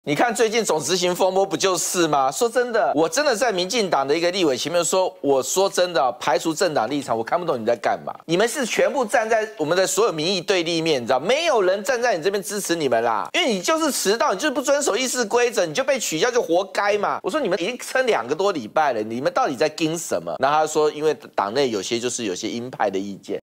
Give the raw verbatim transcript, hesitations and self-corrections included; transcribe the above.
你看最近总执行风波不就是吗？说真的，我真的在民进党的一个立委前面说，我说真的，排除政党立场，我看不懂你在干嘛。你们是全部站在我们的所有民意对立面，你知道，没有人站在你这边支持你们啦，因为你就是迟到，你就是不遵守议事规则，你就被取消，就活该嘛。我说你们已经撑两个多礼拜了，你们到底在盯什么？然后他说，因为党内有些就是有些鹰派的意见。